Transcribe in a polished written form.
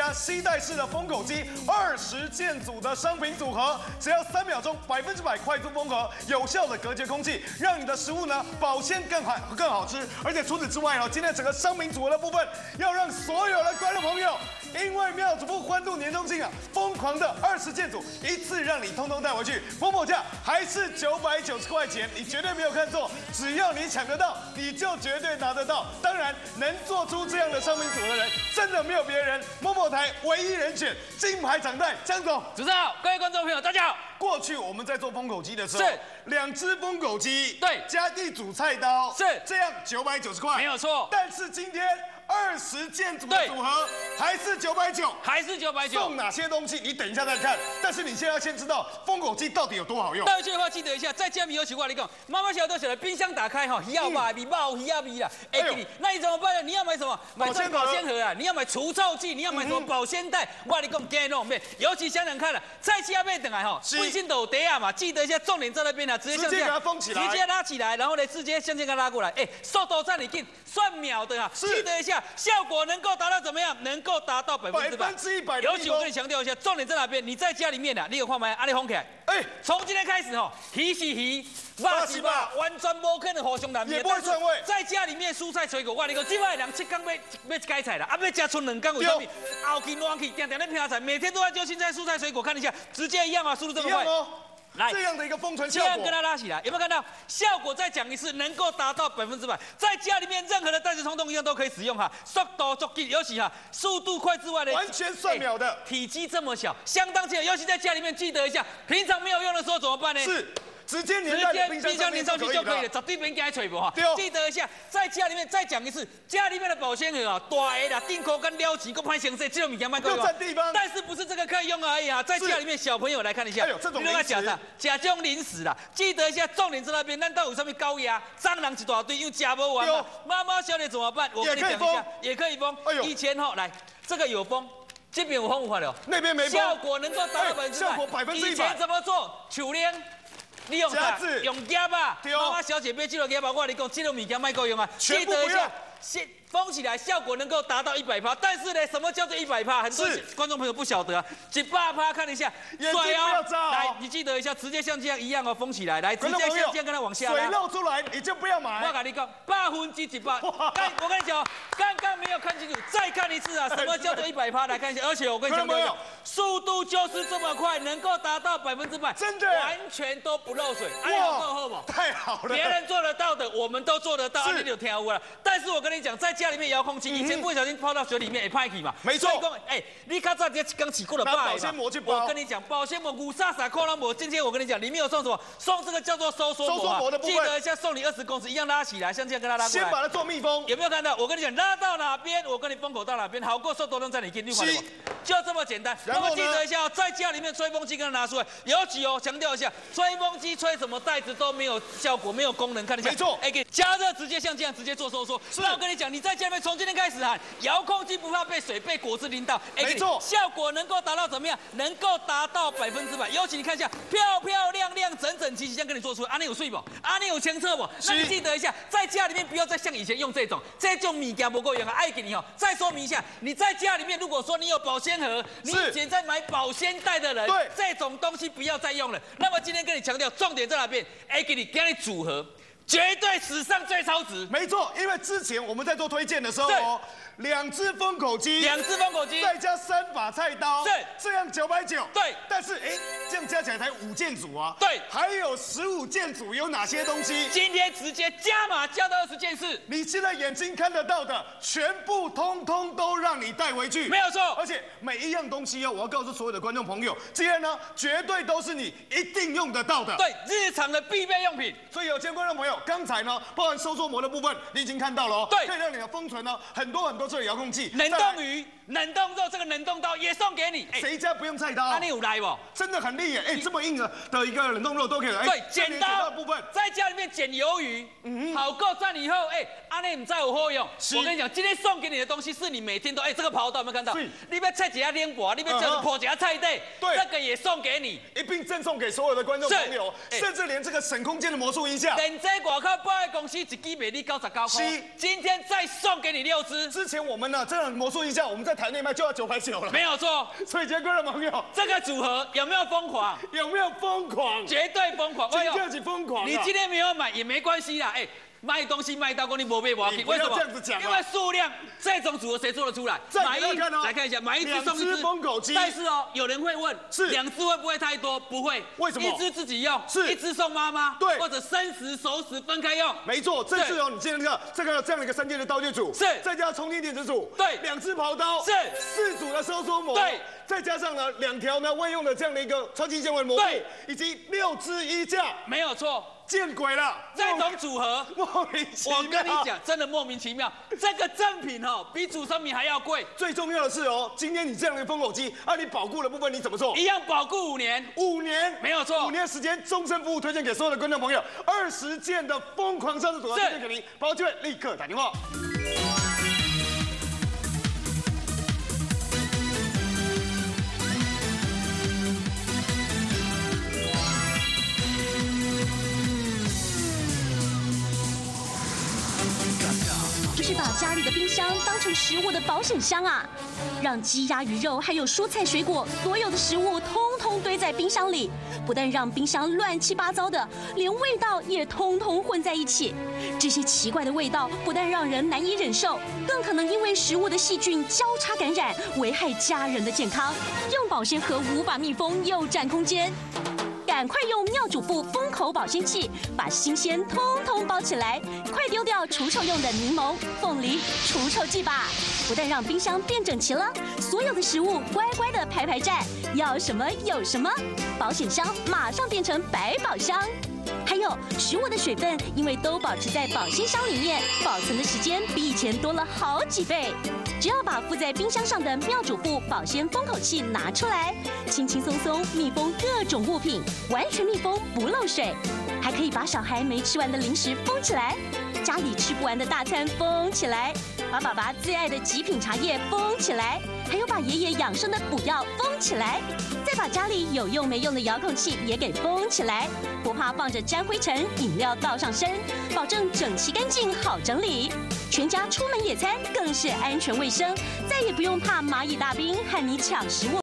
吸带式的封口机20件组的商品组合，只要3秒钟100%快速封盒，有效的隔绝空气，让你的食物呢保鲜更好吃。而且除此之外哦，今天整个商品组合的部分，要让所有的观众朋友，因为妙主妇欢度年终庆啊，疯狂的20件组一次让你通通带回去，Momo价还是990块钱，你绝对没有看错，只要你抢得到，你就绝对拿得到。当然，能做出这样的商品组合的人，真的没有别人，Momo台唯一人选，金牌掌带江总。 主持人好，各位观众朋友，大家好。 过去我们在做封口机的时候， 是 2只封口机， 对， 加1组菜刀， 是这样990块， 没有错。 但是今天20件组的组合还是990， 还是990。 送哪些东西？你等一下再看。但是你现在要先知道封口机到底有多好用。 带回去的话，记得一下，在家里有奇怪你讲，妈妈小都晓得，冰箱打开哈，鱼要吧，米爆鱼要米啦。哎，那你怎么办呢？你要买什么？买这保鲜盒啊，你要买除臭剂，你要买什么保鲜袋？我跟你讲，给弄咩？尤其想想看了，菜市要买等来哈，温馨斗底啊嘛，记得一下，重点在那边啊，直接像这样， 给它封起来， 直接拉起来，然后呢，直接向前给它拉过来。哎，速度在你进，算秒的哈，记得一下，效果能够达到怎么样？能够达到100%。尤其我跟你强调一下，重点在哪边？你在家里面啊，你有看没？阿里封起来。哎，从今天开始哈，鱼是鱼，肉是肉，完全不可能互相难免。 也不会串味。 在家里面蔬菜水果，我跟你讲，今摆人7天要改菜了，啊，要加春2天，为什么？后去暖去，定定在拼菜，每天都在揪青菜、蔬菜、水果，看一下，直接一样啊，速度这么快。 来，这样的一个封存效果， 这样跟它拉起来，有没有看到效果？再讲一次，能够达到100%，在家里面任何的袋子通通一样都可以使用哈，速度足紧，尤其哈速度快之外呢， 完全算秒的， 体积这么小，相当轻，尤其在家里面记得一下，平常没有用的时候怎么办呢？ 是。直接粘在冰箱粘上去就可以了，绝对别给它吹不哈。记得一下，在家里面再讲一次，家里面的保鲜盒啊，大的啦，订口跟撩起，够拍形式，这种物件卖够用。 占地方。但是不是这个可以用而已啊？在家里面小朋友来看一下， 这种零食，假这种零食啦，记得一下，重点在那边。难道有上面高压、蟑螂一大堆，又夹不完嘛？妈妈小姐怎么办？我跟你讲一下，也可以封。以前哈，来这个有封。这边有封无法了， 那边没封， 效果能够达到100%。 效果100%。 以前怎么做？手链。你用啥？用夹吧。妈妈小姐别记得夹吧，我跟你讲，这种物件卖够用啊。 记得一下， 先封起来，效果能够达到100%。但是呢，什么叫做100%？很多观众朋友不晓得啊。100%看一下， 眼睛不要眨。 来，你记得一下，直接像这样一样哦，封起来，来，直接像这样跟它往下拉。 水漏出来你就不要买。 我跟你讲，100%。我跟你讲，刚刚没有看清楚，再看一次啊！什么叫做100%？来看一下，而且我跟你讲，速度就是这么快，能够达到100%， 真的， 完全都不漏水。哎呀，够不？ 太好了！ 别人做得到的，我们都做得到，你有听过了。但是我跟你讲，在家里面遥控器，以前不小心泡到水里面也派去嘛。 没错。 哎，你看这刚起过的保鲜膜去包。 我跟你讲，保鲜膜530块膜。今天我跟你讲，里面有送什么？送这个叫做收缩膜的部分。记得一下，送你20公尺，一样拉起来，像这样跟它拉过来。 先把它做密封。 有没有看到？我跟你讲，拉到哪边，我跟你封口到哪边，好过速度能在你进六块的。就这么简单。那么记得一下，在家里面吹风机跟它拿出来，尤其哦，强调一下，吹风机吹什么袋子都没有效果，没有功能，看一下。 没错。 哎，给加热直接像这样直接做收缩。那我跟你讲，你在家里面从今天开始喊，遥控器不怕被水被果汁淋到。 没错。 效果能够达到怎么样？能够达到100%。尤其你看一下，漂漂亮亮、整整齐齐，这样跟你做出来。你有睡不？你有清澈不？那你记得一下，在家里面不要再像以前用这种物件不够用啊！爱给你哦。再说明一下，你在家里面如果说你有保鲜盒，你以前在买保鲜袋的人， 对这种东西不要再用了。那么今天跟你强调，重点在哪边？给你组合，绝对史上最超值。 没错，因为之前我们在做推荐的时候哦，2只封口机，再加3把菜刀， 是这样990。 对， 但是这样加起来才5件组啊。 对， 还有15件组有哪些东西？ 今天直接加码加到20件事， 你现在眼睛看得到的，全部通通都让你带回去， 没有错。 而且每一样东西哦，我要告诉所有的观众朋友，这些呢绝对都是你一定用得到的， 对，日常的必备用品。 所以有些观众朋友，刚才呢，包含收缩膜的部分，你已经看到了哦， 对， 可以让你的封存呢很多这个遥控器， 冷冻鱼、冷冻肉，这个冷冻刀也送给你。 谁家不用菜刀？ 你有来不？ 真的很厉害，这么硬的一个冷冻肉都可以来。 对，剪刀的部分， 在家里面剪鱿鱼，好够赞以后，你唔知有好用。我跟你讲，今天送给你的东西是你每天都，这个刨刀有没有看到？你要菜几下连薄，你要叫破几下菜底，这个也送给你， 一并赠送给所有的观众朋友，甚至连这个省空间的魔术音效， 连这外口保险公司1支卖你99块，今天再送给你6支。 之前我们呢，这种魔术音效我们在台内卖就要990了， 没有错。 所以，今天观众朋友， 这个组合有没有疯狂？ 有没有疯狂？ 绝对疯狂！ 真的是疯狂！ 你今天没有买也没关系啦，卖东西卖到过你没被挖起，为什么？ 这样子讲， 因为数量这种组合谁做得出来？来看一下，买一只送一只封口机。 但是有人会问，是2只会不会太多？不会， 为什么？ 一只自己用， 是一只送妈妈， 对， 或者生食、熟食分开用。 没错，这是你今天这样的一个3件的刀具组， 是， 再加充电电子组， 对 ，2只刨刀， 是 ，4组的收缩膜， 对。 再加上呢2条呢外用的这样的一个超级纤维膜壁，以及6只衣架， 没有错， 见鬼了！ 这种组合莫名其妙， 我跟你讲，真的莫名其妙。这个赠品比主商品还要贵。 最重要的是今天你这样的封口机，你保固的部分你怎么做？ 一样保固5年 ，5年， 没有错 ，5年时间，终身服务，推荐给所有的观众朋友，20件的疯狂上市组合推荐给您，把握机会立刻打电话。 就是把家里的冰箱当成食物的保险箱啊，让鸡鸭鱼肉还有蔬菜水果所有的食物通通堆在冰箱里，不但让冰箱乱七八糟的，连味道也通通混在一起。这些奇怪的味道不但让人难以忍受，更可能因为食物的细菌交叉感染，危害家人的健康。用保鲜盒无法密封又占空间。赶快用妙主妇封口保鲜器把新鲜通通包起来，快丢掉除臭用的柠檬、凤梨除臭剂吧！不但让冰箱变整齐了，所有的食物乖乖的排站，要什么有什么，保险箱马上变成百宝箱。还有食物的水分，因为都保持在保鲜箱里面，保存的时间比以前多了好几倍。只要把附在冰箱上的妙主妇保鲜封口器拿出来，轻轻松松密封各种物品，完全密封不漏水。还可以把小孩没吃完的零食封起来，家里吃不完的大餐封起来，把爸爸最爱的极品茶叶封起来，还有把爷爷养生的补药封起来，再把家里有用没用的遥控器也给封起来，不怕放着沾灰尘，饮料倒上身，保证整齐干净好整理。全家出门野餐更是安全卫生，再也不用怕蚂蚁大兵和你抢食物。